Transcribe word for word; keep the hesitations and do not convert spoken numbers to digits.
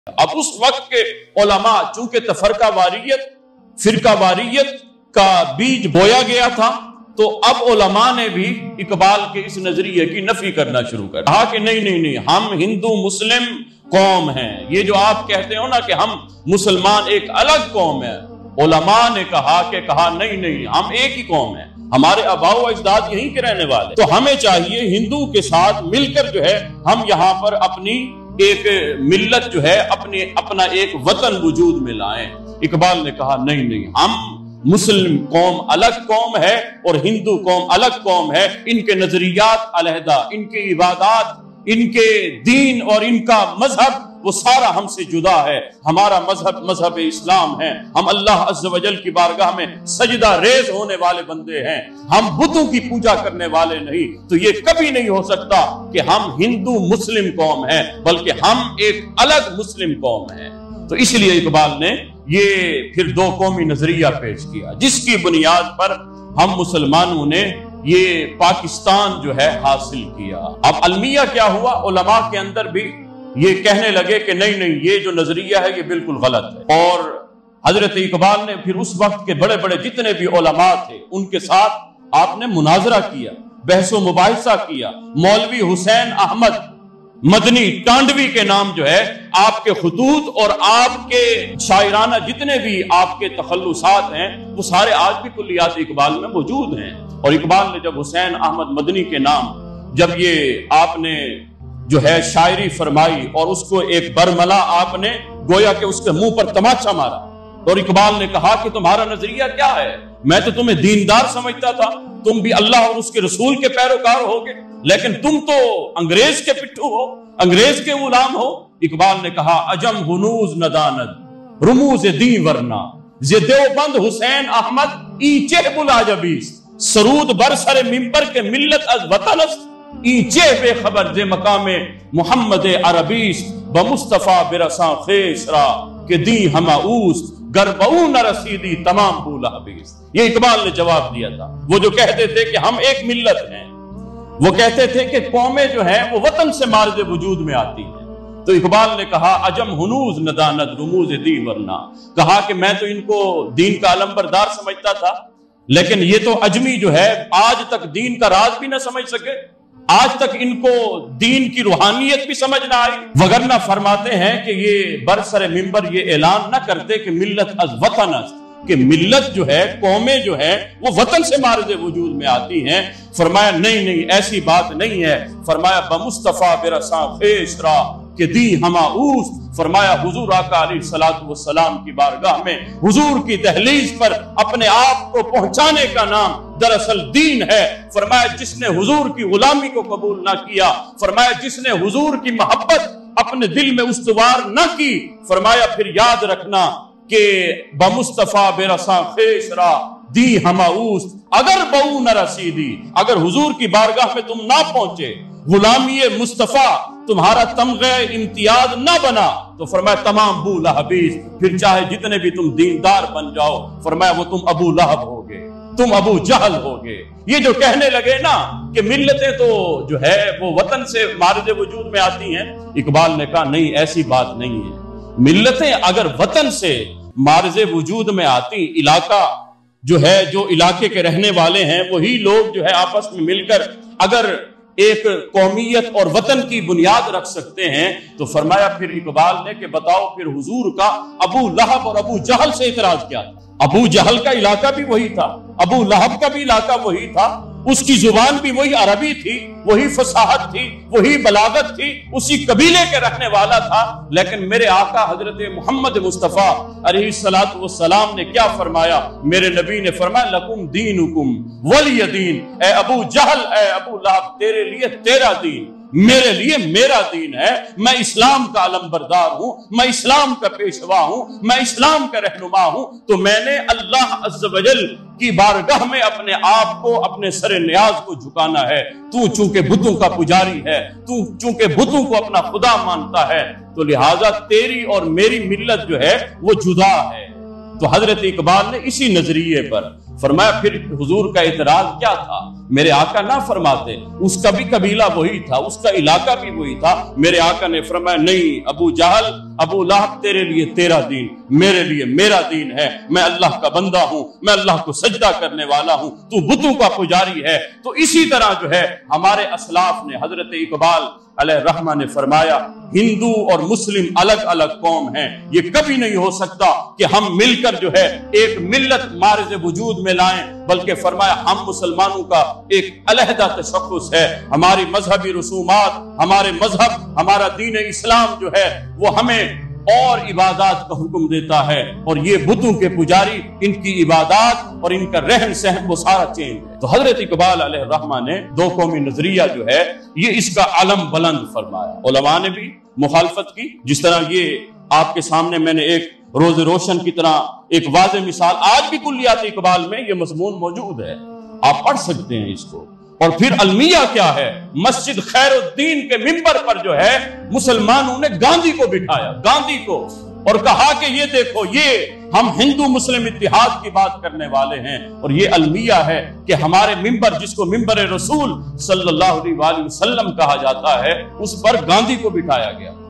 اب اس وقت کے علماء چونکہ تفرقہ واریت فرقہ واریت کا بیج بویا گیا تھا، تو اب علماء نے بھی اقبال کے اس نظریے کی نفی کرنا شروع کر کہا کہ نہیں نہیں نہیں ہم ہندو مسلم قوم ہیں۔ یہ جو آپ کہتے ہو نا کہ ہم مسلمان ایک الگ قوم ہے، علماء نے کہا کہ کہا نہیں نہیں ہم ایک ہی قوم ہیں، ہمارے آباء و اجداد یہیں کے رہنے والے، تو ہمیں چاہیے ہندو کے ساتھ مل کر جو ہے ہم یہاں پر اپنی ایک ملت جو ہے اپنے اپنا ایک وطن وجود میں لائیں۔ اقبال نے کہا نہیں نہیں ہم مسلم قوم الگ قوم ہے اور ہندو قوم الگ قوم ہے، ان کے نظریات علیحدہ، ان کے عبادات، ان کے دین اور ان کا مذہب وہ سارا ہم سے جدا ہے۔ ہمارا مذہب مذہب اسلام ہے، ہم اللہ عز و جل کی بارگاہ میں سجدہ ریز ہونے والے بندے ہیں، ہم بتوں کی پوجا کرنے والے نہیں۔ تو یہ کبھی نہیں ہو سکتا کہ ہم ہندو مسلم قوم ہیں، بلکہ ہم ایک الگ مسلم قوم ہیں۔ تو اس لیے اقبال نے یہ پھر دو قومی نظریہ پیش کیا، جس کی بنیاد پر ہم مسلمانوں نے یہ پاکستان جو ہے حاصل کیا۔ اب المیہ کیا ہوا؟ علماء کے اندر بھی یہ کہنے لگے کہ نہیں نہیں یہ جو نظریہ ہے یہ بالکل غلط ہے، اور حضرت اقبال نے پھر اس وقت کے بڑے بڑے جتنے بھی علماء تھے ان کے ساتھ آپ نے مناظرہ کیا، بحث و مباحثہ کیا۔ مولوی حسین احمد مدنی ٹانڈوی کے نام جو ہے آپ کے خطوط اور آپ کے شاعرانہ جتنے بھی آپ کے تخلصات ہیں وہ سارے آج بھی کلیات اقبال میں موجود ہیں۔ اور اقبال نے جب حسین احمد مدنی کے نام جب یہ آپ نے جو ہے شاعری فرمائی اور اس کو ایک برملا آپ نے گویا کہ اس کے منہ پر تماچا مارا، اور اقبال نے کہا کہ تمہارا نظریہ کیا ہے؟ میں تو تمہیں دیندار سمجھتا تھا، تم بھی اللہ اور اس کے رسول کے پیروکار ہوگے، لیکن تم تو انگریز کے پٹھو ہو، انگریز کے غلام ہو۔ اقبال نے کہا عجم ہنوز نداند رموز دی ورنہ ز دیوبند حسین احمد ای چہ بلا جبیس سرود بر سر ممبر کے ملت از وطن است ای چہ بے خبر ز مقام محمد عربیس بمصطفیٰ برساں خیش را کہ دی ہما اوست گربعو نہ رسیدی تمام بولا حبیس۔ یہ اقبال نے جواب دیا تھا۔ وہ جو کہتے تھے کہ ہم ایک ملت ہیں، وہ کہتے تھے کہ قومیں جو ہیں وہ وطن سے مارز وجود میں آتی ہیں، تو اقبال نے کہا عجم ہنوز نداند رموز دی ورنہ، کہا کہ میں تو ان کو دین کا علمبردار سمجھتا تھا، لیکن یہ تو اجمی جو ہے آج تک دین کا راز بھی نہ سمجھ سکے، آج تک ان کو دین کی روحانیت بھی سمجھ نہ آئی، وگرنہ فرماتے ہیں کہ یہ برسر ممبر یہ اعلان نہ کرتے کہ ملت از وطن است، کہ ملت جو ہے قومیں جو ہے وہ وطن سے مارز وجود میں آتی ہیں۔ فرمایا نہیں نہیں ایسی بات نہیں ہے، فرمایا بمصطفیٰ برساں خیش را کہ دی ہما اوست، فرمایا حضور آقا علیہ الصلوۃ والسلام کی بارگاہ میں حضور کی دہلیز پر اپنے آپ کو پہنچانے کا نام دراصل دین ہے۔ فرمایا جس نے حضور کی غلامی کو قبول نہ کیا، فرمایا جس نے حضور کی محبت اپنے دل میں استوار نہ کی، فرمایا پھر یاد رکھنا کہ بمصطفیٰ برساں خیش را دی ہما اوست اگر بہو نہ رسیدی، اگر حضور کی بارگاہ میں تم نہ پہنچے، غلامی مصطفیٰ تمہارا تمغہ امتیاز نہ بنا، تو فرمایا تمام بو لہبیس، پھر چاہے جتنے بھی تم دیندار بن جاؤ، فرمایا وہ تم ابو لہب ہوگے، تم ابو جہل ہوگے۔ یہ جو کہنے لگے نا کہ ملتیں تو جو ہے وہ وطن سے مارز وجود میں آتی ہیں، اقبال نے کہا نہیں ایسی بات نہیں ہے۔ ملتیں اگر وطن سے مارز وجود میں آتی، علاقہ جو ہے جو علاقے کے رہنے والے ہیں وہی لوگ جو ہے آپس میں مل کر اگر ایک قومیت اور وطن کی بنیاد رکھ سکتے ہیں، تو فرمایا پھر اقبال نے کہ بتاؤ پھر حضور کا ابو لہب اور ابو جہل سے اعتراض کیا تھا؟ ابو جہل کا علاقہ بھی وہی تھا، ابو لہب کا بھی علاقہ وہی تھا، اس کی زبان بھی وہی عربی تھی، وہی فصاحت تھی، وہی بلاغت تھی، اسی قبیلے کے رہنے والا تھا، لیکن میرے آقا حضرت محمد مصطفیٰ علیہ الصلوۃ والسلام نے کیا فرمایا؟ میرے نبی نے فرمایا لکم دینکم ولی دین، اے ابو جہل اے ابو لہب تیرے لیے تیرا دین، میرے لیے میرا دین ہے، میں اسلام کا علمبردار ہوں، میں اسلام کا پیشوا ہوں، میں اسلام کا رہنما ہوں، تو میں نے اللہ عز و جل کی بارگاہ میں اپنے آپ کو اپنے سر نیاز کو جھکانا ہے۔ تو چونکہ بتوں کا پجاری ہے، تو چونکہ بتوں کو اپنا خدا مانتا ہے، تو لہٰذا تیری اور میری ملت جو ہے وہ جدا ہے۔ تو حضرت اقبال نے اسی نظریے پر فرمایا پھر حضور کا اعتراض کیا تھا؟ میرے آقا نہ فرماتے اس کا بھی قبیلہ وہی تھا، اس کا علاقہ بھی وہی تھا۔ میرے آقا نے فرمایا نہیں ابو جہل، ابو لہب، تیرے لیے تیرا دین، میرے لیے میرا دین ہے، میں اللہ کا بندہ ہوں، میں اللہ کو سجدہ کرنے والا ہوں، تو بتوں کا پجاری ہے۔ تو اسی طرح جو ہے ہمارے اسلاف نے، حضرت اقبال علیہ الرحمہ نے فرمایا ہندو اور مسلم الگ الگ قوم ہیں، یہ کبھی نہیں ہو سکتا کہ ہم مل کر جو ہے ایک ملت مارز وجود میں لائیں، بلکہ فرمایا ہم مسلمانوں کا ایک علیحدہ تشخص ہے، ہماری مذہبی رسومات، ہمارے مذہب، ہمارا دین اسلام جو ہے وہ ہمیں اور عبادات کا حکم دیتا ہے، اور یہ بتوں کے پجاری، ان کی عبادات اور ان کا رہن سہن وہ سارا چینج ہے۔ تو حضرت اقبال علیہ الرحمہ نے دو قومی نظریہ جو ہے یہ اس کا علم بلند فرمایا۔ علماء نے بھی مخالفت کی، جس طرح یہ آپ کے سامنے میں نے ایک روز روشن کی طرح ایک واضح مثال، آج بھی کلیات اقبال میں یہ مضمون موجود ہے، آپ پڑھ سکتے ہیں اس کو۔ اور پھر المیہ کیا ہے؟ مسجد خیر الدین کے ممبر پر جو ہے مسلمانوں نے گاندھی کو بٹھایا، گاندھی کو، اور کہا کہ یہ دیکھو یہ ہم ہندو مسلم اتحاد کی بات کرنے والے ہیں، اور یہ المیہ ہے کہ ہمارے ممبر جس کو ممبر رسول صلی اللہ علیہ وآلہ وسلم کہا جاتا ہے اس پر گاندھی کو بٹھایا گیا۔